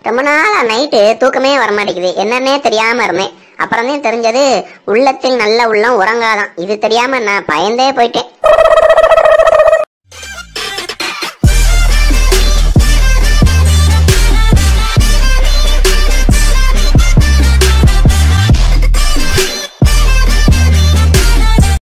ரொம்ப நாளா நைட்டு தூக்கமே வரமாட்டேங்குது, என்னன்னே தெரியாம இருந்தேன். அப்புறம் தான் தெரிஞ்சது உள்ளத்தில் நல்ல உள்ளம் உறங்காதான். இது தெரியாம நான் பயந்தே போயிட்டேன்.